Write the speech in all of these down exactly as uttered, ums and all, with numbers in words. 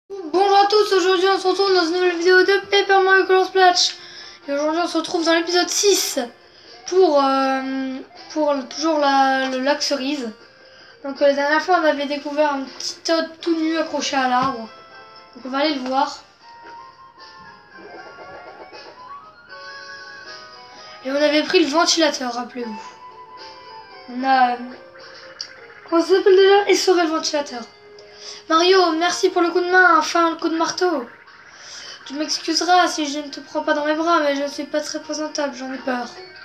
Bonjour à tous, aujourd'hui on se retrouve dans une nouvelle vidéo de Paper Mario Color Splash. Et aujourd'hui on se retrouve dans l'épisode six pour, euh, pour toujours la, le lac cerise. Donc euh, la dernière fois on avait découvert un petit Toad tout nu accroché à l'arbre. Donc on va aller le voir. Et on avait pris le ventilateur, rappelez-vous. On a... Euh, comment ça s'appelle déjà? Essoré le ventilateur. Mario, merci pour le coup de main, enfin le coup de marteau. Tu m'excuseras si je ne te prends pas dans mes bras, mais je ne suis pas très présentable, j'en ai peur.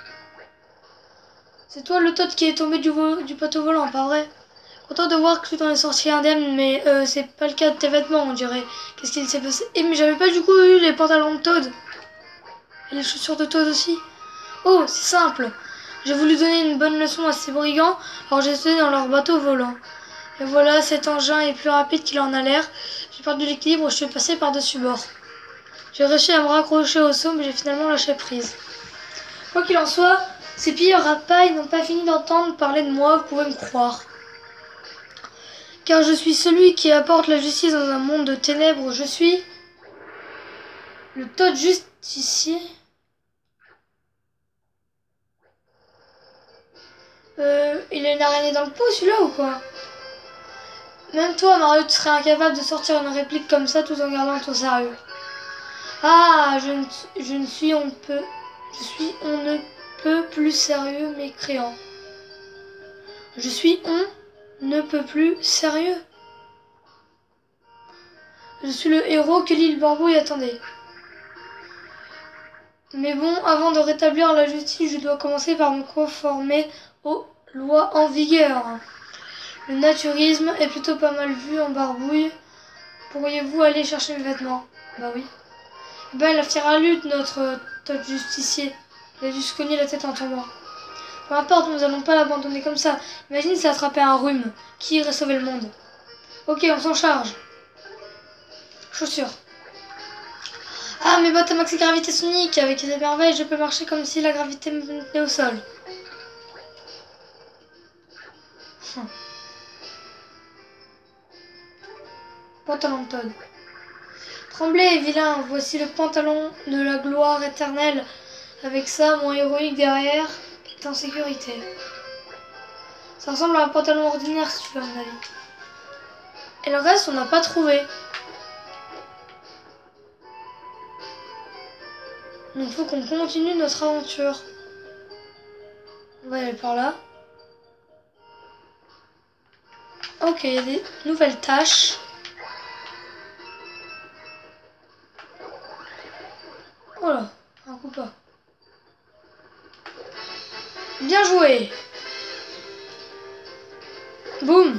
C'est toi le Toad qui est tombé du, du poteau volant, pas vrai? Content de voir que tu t'en es sorti indemne, mais euh, c'est pas le cas de tes vêtements, on dirait. Qu'est-ce qu'il s'est passé? Eh, mais j'avais pas du coup eu les pantalons de Toad. Et les chaussures de Toad aussi. Oh, c'est simple. J'ai voulu donner une bonne leçon à ces brigands, alors j'ai sauté dans leur bateau volant. Et voilà, cet engin est plus rapide qu'il en a l'air. J'ai perdu l'équilibre, je suis passé par-dessus bord. J'ai réussi à me raccrocher au saut, mais j'ai finalement lâché prise. Quoi qu'il en soit, ces pilleurs rapailles n'ont pas fini d'entendre parler de moi, vous pouvez me croire. Car je suis celui qui apporte la justice dans un monde de ténèbres. Je suis le Toad justicier. Euh, il a une araignée dans le pot, celui-là, ou quoi? Même toi, Mario, tu serais incapable de sortir une réplique comme ça tout en gardant ton sérieux. Ah, je ne, je ne suis on peut, je suis on ne peut plus sérieux mécréant. Je suis on ne peut plus sérieux. Je suis le héros que l'île Barbouille attendait. Mais bon, avant de rétablir la justice, je dois commencer par me conformer aux lois en vigueur. Le naturisme est plutôt pas mal vu en Barbouille. Pourriez-vous aller chercher mes vêtements? Bah oui. Ben, il a tiré à lutte, notre Toad justicier. Il a dû se cogner la tête en tombant. Peu importe, nous allons pas l'abandonner comme ça. Imagine s'il attrapait un rhume. Qui irait sauver le monde? Ok, on s'en charge. Chaussures. Ah, mes bottes à maxi gravité sonique. Avec les merveilles, je peux marcher comme si la gravité me tenait au sol. Hum. Pantalon de Toad. Tremblez, vilain, voici le pantalon de la gloire éternelle. Avec ça, mon héroïque derrière est en sécurité. Ça ressemble à un pantalon ordinaire, si tu veux, à mon avis. Et le reste, on n'a pas trouvé. Donc, il faut qu'on continue notre aventure. On va aller par là. Ok, il y a des nouvelles tâches. Oh là, un coup pas. Bien joué. Boum.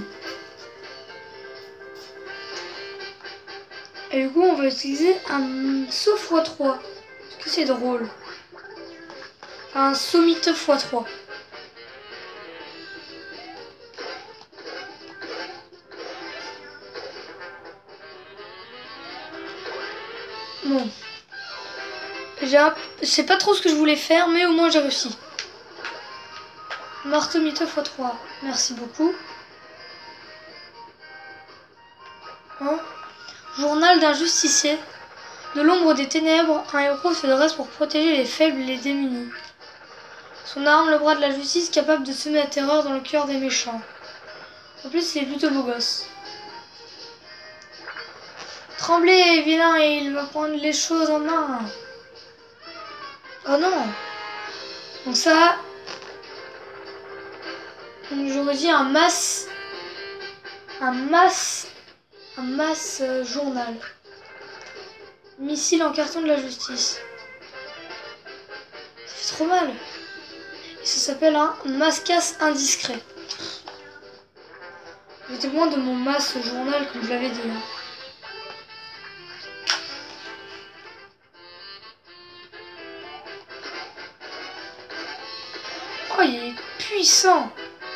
Et du coup, on va utiliser un saut fois trois. Parce que c'est drôle. Enfin, un sommite fois trois. Bon. Un... Je sais pas trop ce que je voulais faire, mais au moins j'ai réussi. Marteau mythe fois trois. Merci beaucoup. Hein? Journal d'un justicier. De l'ombre des ténèbres, un héros se dresse pour protéger les faibles et les démunis. Son arme, le bras de la justice, capable de semer la terreur dans le cœur des méchants. En plus, il est plutôt beau gosse. Tremblez, vilain, et il va prendre les choses en main. Oh non! Donc ça... J'aurais dit un masse... Un masse... Un masse euh, journal. Missile en carton de la justice. Ça fait trop mal. Et ça s'appelle un mascasse indiscret. J'étais loin de mon masse journal comme je l'avais dit. Hein. Oh, il est puissant.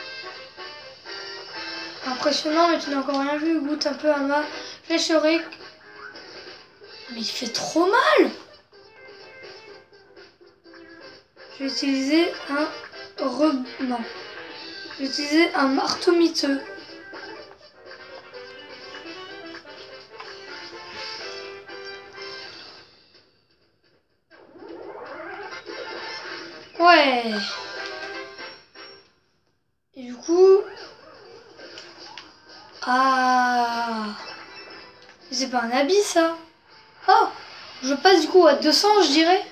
Impressionnant, mais tu n'as encore rien vu. Goûte un peu à ma flècherie. Mais il fait trop mal. Je vais utiliser un re... Non. Je vais utiliser un marteau miteux. Ouais. Et du coup... Ah... C'est pas un habit, ça. Oh, je passe du coup à deux cents, je dirais.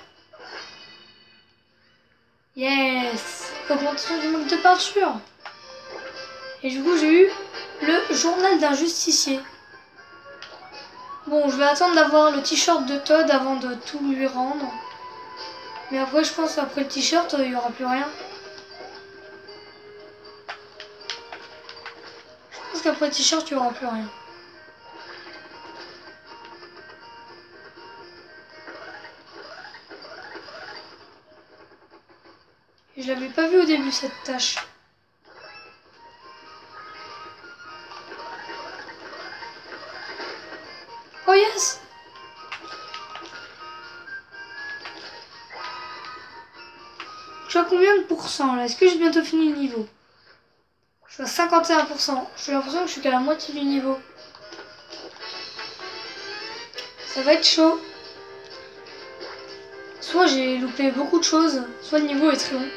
Yes. Augmentation du manque de peinture. Et du coup, j'ai eu le journal d'un justicier. Bon, je vais attendre d'avoir le t-shirt de Todd avant de tout lui rendre. Mais après, je pense qu'après le t-shirt, il n'y aura plus rien. Je pense qu'après le t-shirt, il n'y aura plus rien. Et je l'avais pas vu au début, cette tâche. Oh yes! Je suis à combien de pourcents là? Est-ce que j'ai bientôt fini le niveau? Je suis à cinquante et un pour cent. J'ai l'impression que je suis qu'à la moitié du niveau. Ça va être chaud. Soit j'ai loupé beaucoup de choses, soit le niveau est très long.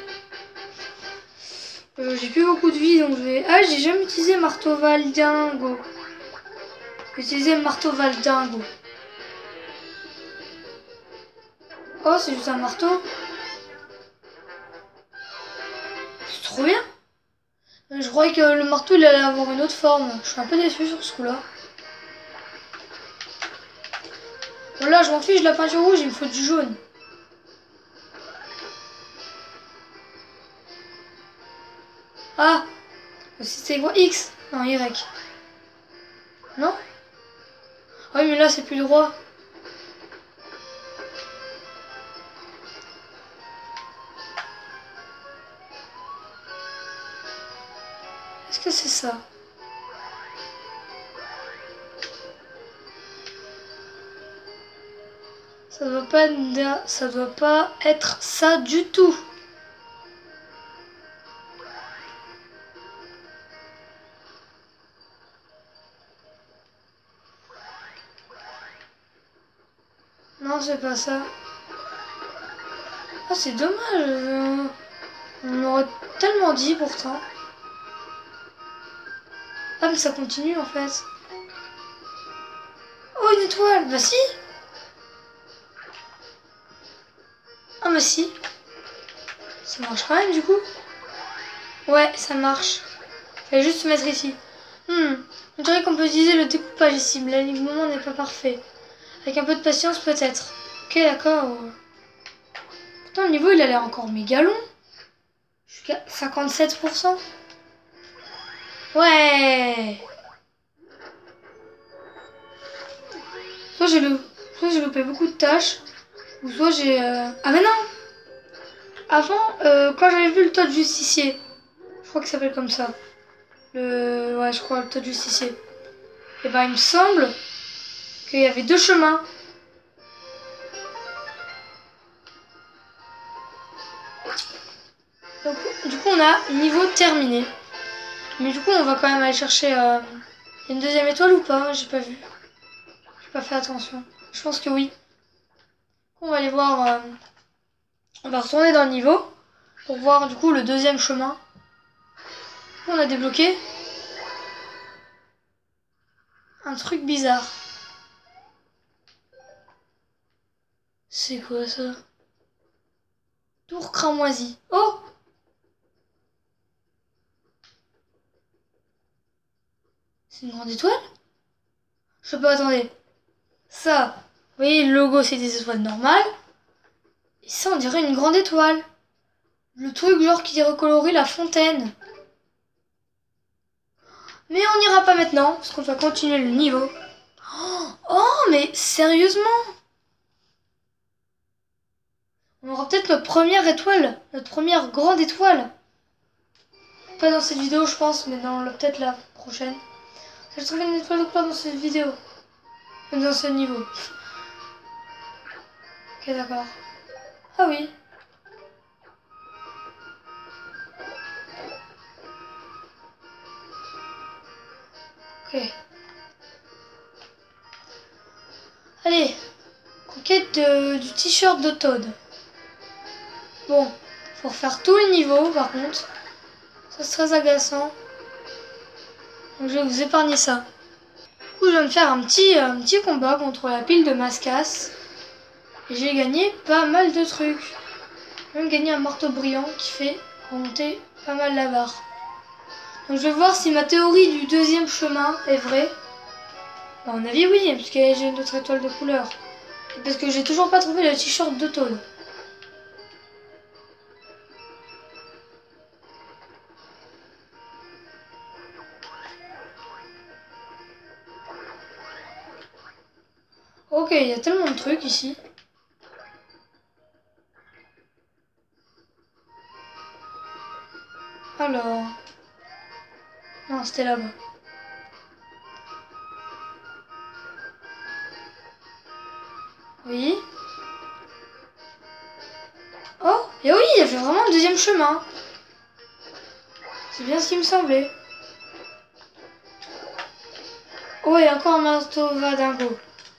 Euh, j'ai plus beaucoup de vie donc je vais... Ah, j'ai jamais utilisé marteau valdingo. J'ai utilisé marteau valdingo. Oh, c'est juste un marteau. C'est trop bien. Je croyais que le marteau il allait avoir une autre forme. Je suis un peu déçu sur ce coup-là. Bon là, je m'en fiche de la peinture rouge, il me faut du jaune. Ah, c'était quoi? X? Non, Y. Non? Ah oui, mais là, c'est plus droit. Est-ce que c'est ça? Ça doit pas être, ça doit pas être ça du tout. Non, c'est pas ça. Ah, c'est dommage. Euh, on m'aurait tellement dit pourtant. Ah, mais ça continue en fait. Oh, une étoile. Bah si. Ah, bah si. Ça marche quand même du coup. Ouais, ça marche. Fallait juste se mettre ici. Hmm. On dirait qu'on peut utiliser le découpage ici, mais l'alignement n'est pas parfait. Avec un peu de patience peut-être. Ok, d'accord. Pourtant le niveau il a l'air encore méga long. Jusqu'à cinquante-sept pour cent. Ouais. Soit j'ai le... soit j'ai loupé beaucoup de tâches. Ou soit j'ai... Euh... Ah mais non. Avant, euh, quand j'avais vu le Todd justicier. Je crois qu'il s'appelle comme ça. Le... Ouais, je crois le Todd justicier. Et ben il me semble qu'il y avait deux chemins. Donc, du coup, on a niveau terminé. Mais du coup, on va quand même aller chercher euh, une deuxième étoile ou pas? J'ai pas vu. J'ai pas fait attention. Je pense que oui. On va aller voir. Euh, on va retourner dans le niveau pour voir du coup le deuxième chemin. On a débloqué un truc bizarre. C'est quoi ça? Tour cramoisi. Oh! C'est une grande étoile? Je sais pas, attendez. Ça, vous voyez, le logo, c'est des étoiles normales. Et ça, on dirait une grande étoile. Le truc genre qui recolorie la fontaine. Mais on n'ira pas maintenant, parce qu'on va continuer le niveau. Oh, oh, mais sérieusement? On aura peut-être notre première étoile, notre première grande étoile. Pas dans cette vidéo, je pense, mais dans peut-être la prochaine. J'ai trouvé une étoile ou pas dans cette vidéo? Dans ce niveau. Ok, d'accord. Ah oui. Ok. Allez. Conquête de, du t-shirt de Todd. Bon. pour faire tout le niveau par contre. Ça c'est très agaçant. Donc je vais vous épargner ça. Du coup je vais me faire un petit, un petit combat contre la pile de Mascas. Et j'ai gagné pas mal de trucs. J'ai même gagné un marteau brillant qui fait remonter pas mal la barre. Donc je vais voir si ma théorie du deuxième chemin est vraie. Bah, à mon avis oui, parce que j'ai une autre étoile de couleur. Et parce que j'ai toujours pas trouvé le t-shirt de Toad. Ok, il y a tellement de trucs ici. Alors... Non, c'était là-bas. Oui. Oh, et oui, il y avait vraiment le deuxième chemin. C'est bien ce qui me semblait. Oh, et encore un Mastova dingo.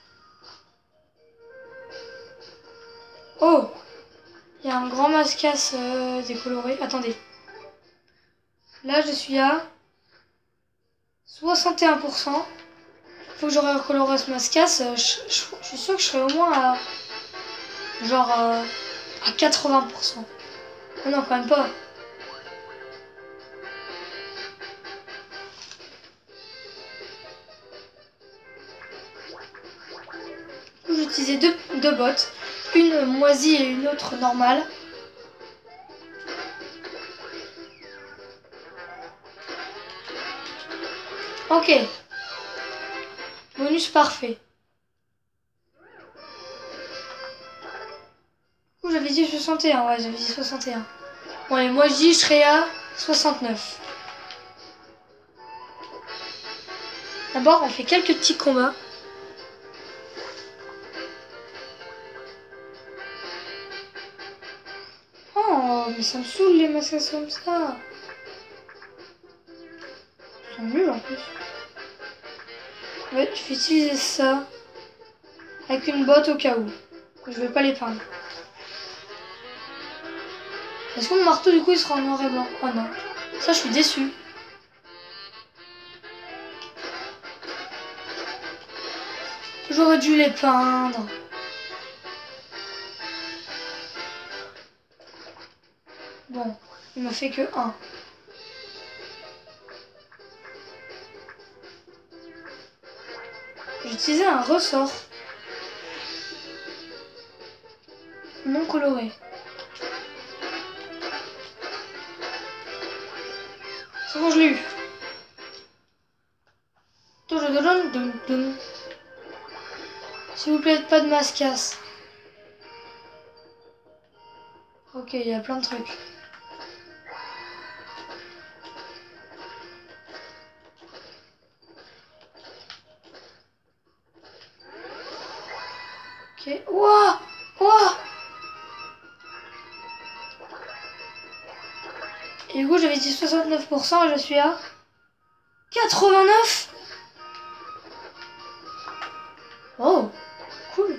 Oh, il y a un grand Mascas euh, décoloré. Attendez. Là, je suis à soixante et un pour cent. Faut que j'aurai recoloré ce Mascas. Euh, je, je, je suis sûr que je serai au moins à... Genre euh, à quatre-vingts pour cent. Oh non, quand même pas. J'ai utilisé deux, deux bottes. Une moisie et une autre normale. Ok. Bonus parfait. Ouh, j'avais dit soixante et un. Ouais, j'avais dit soixante et un. Bon, et moi, je dis je serai à soixante-neuf. D'abord, on fait quelques petits combats. Oh, mais ça me saoule les masques comme ça. Ils sont nuls en plus. Ouais, je vais utiliser ça avec une botte au cas où. Je vais pas les peindre. Est-ce que mon marteau du coup il sera en noir et blanc? Oh non. Ça je suis déçu. J'aurais dû les peindre. Bon, il m'a fait que un. J'ai utilisé un ressort non coloré. C'est bon, je l'ai eu. S'il vous plaît, pas de Mascas. Ok, il y a plein de trucs. Ok. Ouah! Ouah! Et du coup, j'avais dit soixante-neuf pour cent et je suis à quatre-vingt-neuf. Oh, cool.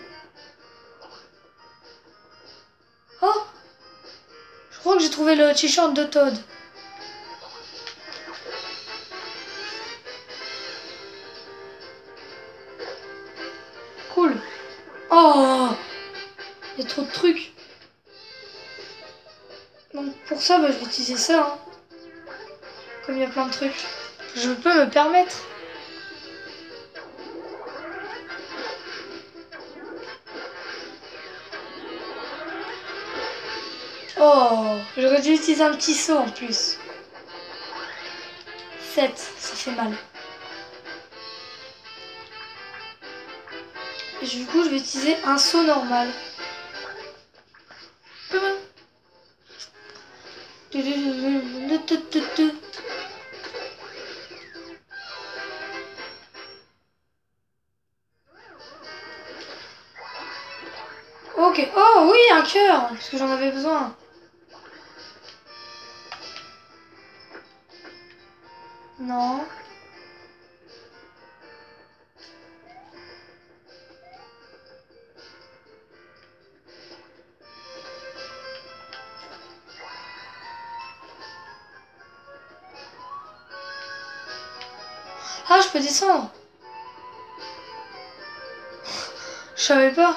Oh, je crois que j'ai trouvé le t-shirt de Toad. Cool. Oh, il y a trop de trucs. Donc pour ça, bah, je vais utiliser ça. Hein. Comme il y a plein de trucs. Je peux me permettre. Oh, j'aurais dû utiliser un petit saut en plus. sept, ça fait mal. Et du coup, je vais utiliser un saut normal. Ok. Oh oui, un cœur, parce que j'en avais besoin. Non. Ah, je peux descendre. Je savais pas.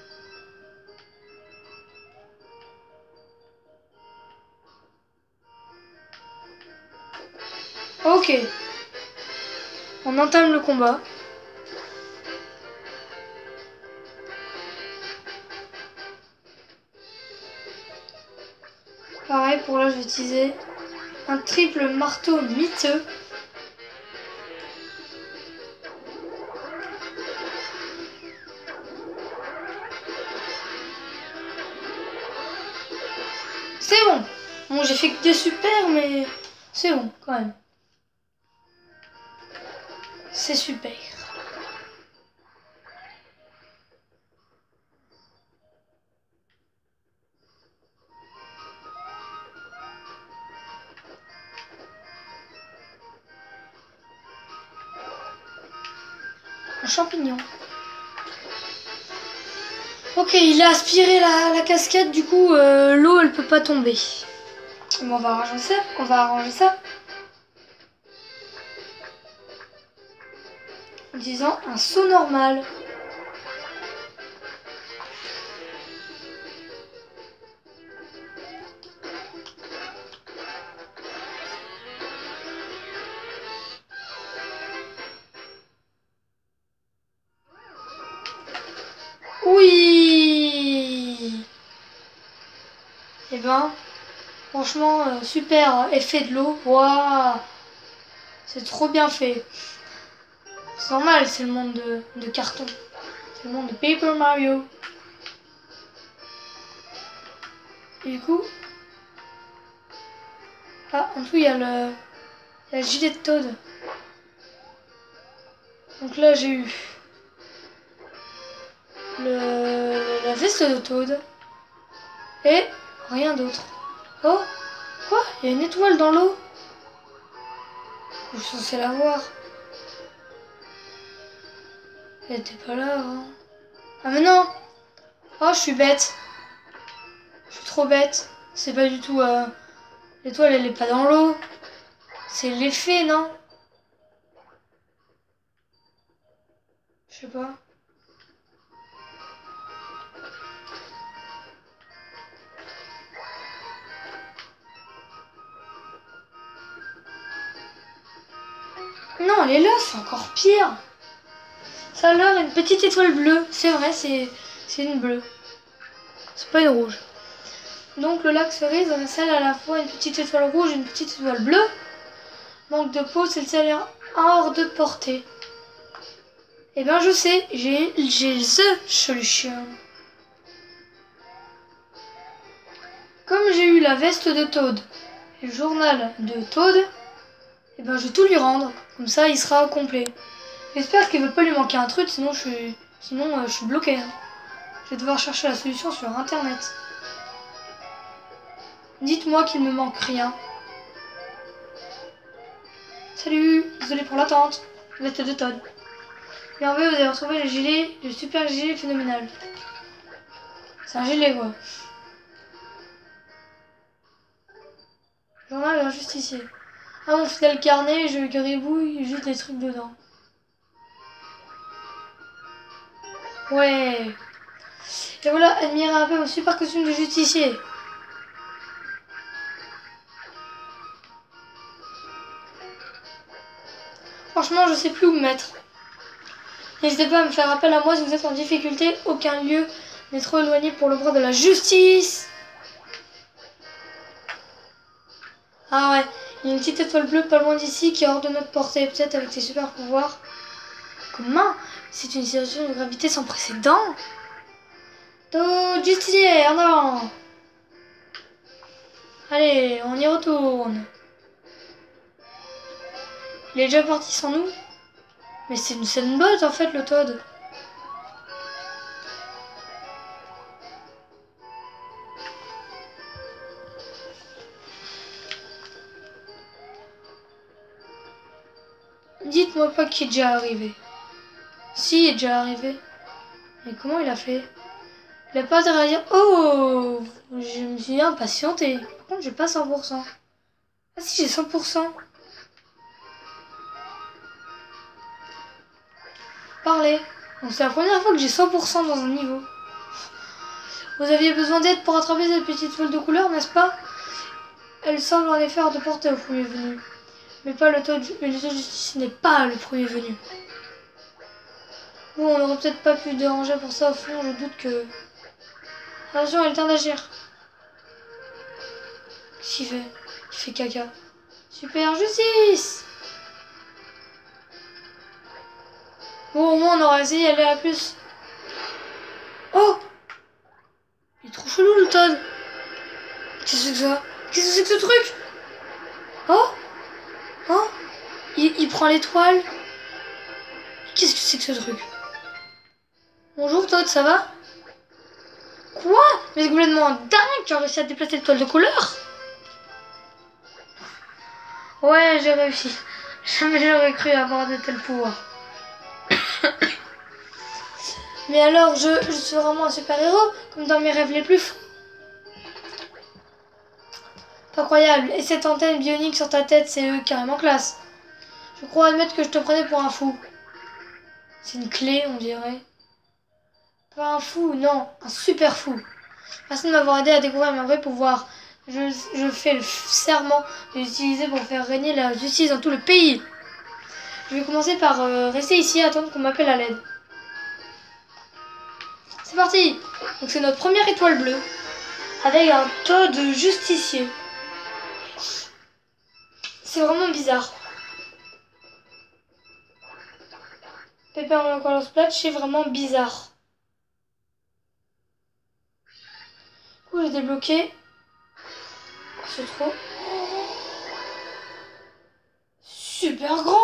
Ok. On entame le combat. Pareil, pour là, je vais utiliser un triple marteau miteux. C'est bon. Bon, j'ai fait que des super, mais c'est bon quand même. C'est super. Un champignon. Ok, il a aspiré la, la cascade, du coup euh, l'eau elle peut pas tomber. Bon, on va arranger ça. On va arranger ça. En disant un saut normal. Oui. Et ben, franchement, euh, super effet de l'eau. Waouh, c'est trop bien fait. C'est normal, c'est le monde de, de carton. C'est le monde de Paper Mario. Et du coup... Ah, en dessous, il y a le, il y a le gilet de Toad. Donc là, j'ai eu le, la veste de Toad. Et rien d'autre. Oh, quoi? Il y a une étoile dans l'eau. Je suis censée la voir. Elle était pas là, hein. Ah mais non. Oh, je suis bête. Je suis trop bête. C'est pas du tout... Euh... L'étoile, elle est pas dans l'eau. C'est l'effet, non? Je sais pas. Non, elle est là, c'est encore pire. Ça a l'air une petite étoile bleue. C'est vrai, c'est une bleue. C'est pas une rouge. Donc le lac cerise recèle à la fois une petite étoile rouge et une petite étoile bleue. Manque de peau, celle-ci hors de portée. Eh ben je sais, j'ai j'ai the solution. Comme j'ai eu la veste de Toad et le journal de Toad, eh ben je vais tout lui rendre. Comme ça, il sera complet. J'espère qu'il ne va pas lui manquer un truc, sinon je suis, sinon, euh, je suis bloqué. Hein. Je vais devoir chercher la solution sur internet. Dites-moi qu'il ne me manque rien. Salut, désolé pour l'attente. Veste de Toad. Bien vu, vous avez retrouvé le gilet, le super gilet phénoménal. C'est un gilet quoi. Journal d'un justicier. Ah mon fidèle carnet, je gribouille juste des trucs dedans. Ouais. Et voilà, admirez un peu mon super costume de justicier. Franchement, je sais plus où me mettre. N'hésitez pas à me faire appel à moi si vous êtes en difficulté. Aucun lieu n'est trop éloigné pour le bras de la justice. Ah ouais, il y a une petite étoile bleue pas loin d'ici qui est hors de notre portée. Peut-être avec ses super pouvoirs. Comment? C'est une situation de gravité sans précédent. Toad justicier, en avant. Allez, on y retourne. Il est déjà parti sans nous? Mais c'est une scène botte en fait le Toad. Dites-moi pas qu'il est déjà arrivé. Si, il est déjà arrivé. Mais comment il a fait? Il a pas de dire. Oh, je me suis impatienté. Par contre, j'ai pas cent pour cent. Ah si, j'ai cent pour cent. parler. Donc c'est la première fois que j'ai cent pour cent dans un niveau. Vous aviez besoin d'aide pour attraper cette petite toile de couleur, n'est-ce pas? Elle semble en effet hors de portée au premier venu. Mais pas le taux de, mais le taux de justice n'est pas le premier venu. Bon, on n'aurait peut-être pas pu déranger pour ça au fond, je doute que... Attention, il est temps d'agir. Qu'est-ce qu'il fait? Il fait caca. Super justice! Bon, au moins on aura essayé d'aller à plus. Oh! Il est trop chelou le Toad. Qu'est-ce que c'est que ça? Qu'est-ce que c'est que ce truc? Oh! Oh! Il, il prend l'étoile. Qu'est-ce que c'est que ce truc? Bonjour Toad, ça va? Quoi? Mais c'est complètement dingue, tu as réussi à déplacer l'étoile de couleur? Ouais, j'ai réussi. Jamais j'aurais cru avoir de tels pouvoirs. Mais alors, je, je suis vraiment un super-héros, comme dans mes rêves les plus fous. Incroyable. Et cette antenne bionique sur ta tête, c'est eux carrément classe. Je crois admettre que je te prenais pour un fou. C'est une clé, on dirait. Pas un fou, non, un super fou. Merci de m'avoir aidé à découvrir mes vrais pouvoirs. Je, je fais le serment de l'utiliser pour faire régner la justice dans tout le pays. Je vais commencer par euh, rester ici et attendre qu'on m'appelle à l'aide. C'est parti. Donc c'est notre première étoile bleue. Avec un Toad de justicier. C'est vraiment bizarre. Pepper Color Splash, c'est vraiment bizarre. Du coup, j'ai débloqué. Oh, c'est trop. Oh, super grand.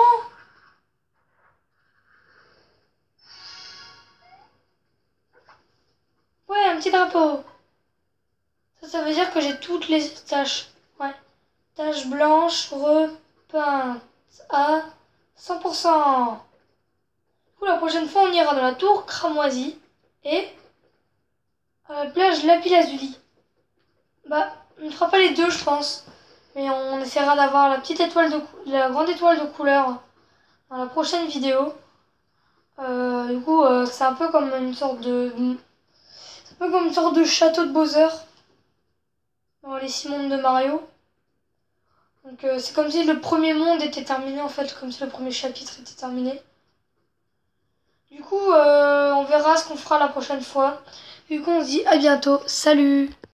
Ouais, un petit drapeau. Ça, ça veut dire que j'ai toutes les taches. Ouais. Taches blanches repeintes à cent pour cent. Du coup, la prochaine fois, on ira dans la tour cramoisie et à la plage Lapis-Lazuli. Bah, on ne fera pas les deux, je pense. Mais on essaiera d'avoir la petite étoile de la grande étoile de couleur dans la prochaine vidéo. Euh, du coup, euh, c'est un peu comme une sorte de... C'est un peu comme une sorte de château de Bowser dans les six mondes de Mario. Donc euh, c'est comme si le premier monde était terminé en fait, comme si le premier chapitre était terminé. Du coup, euh, on verra ce qu'on fera la prochaine fois. Du coup, on se dit à bientôt. Salut!